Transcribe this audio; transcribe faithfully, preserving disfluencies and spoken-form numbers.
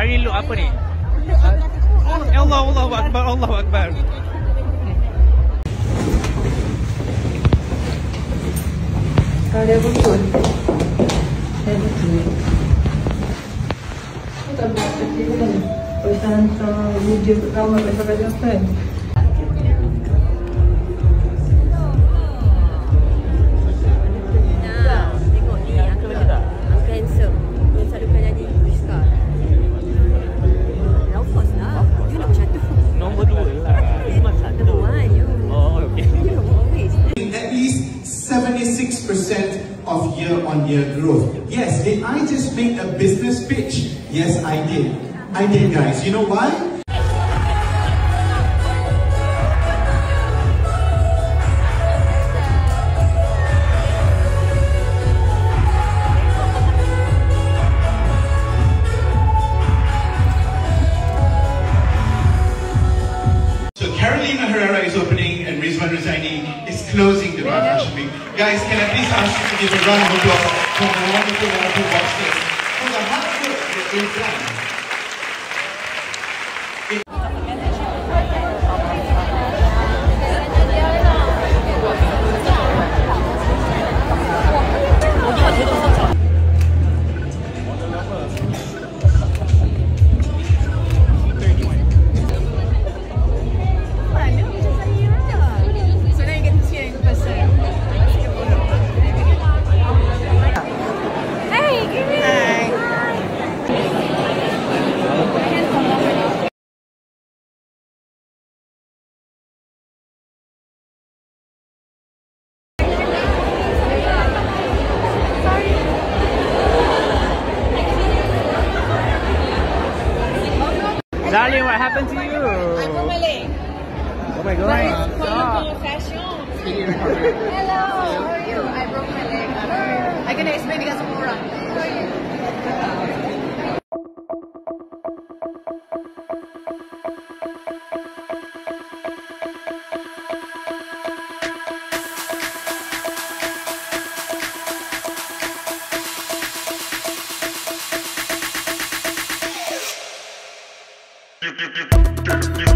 Hari ni look apa ni? Allah, Allahu Akbar, Allahu Akbar. Ada betul. Ada betul. Tak buat kecil kan? Kalau hantar video ramai macam-macam kan? seventy-six percent of year-on-year growth. Yes, did I just make a business pitch? Yes, I did. I did, guys. You know why? So Carolina Herrera is opening and Rizwan Rizaini is closing the round. Guys, can I please ask you to give a round of applause for the wonderful, wonderful boxers for the hard work that they've done. Darling, what happened to you? I broke my leg. Oh my god. But it's Hello, how are you? I broke my leg. I'm gonna explain to you guys more. How are you? You, you, you, you, you.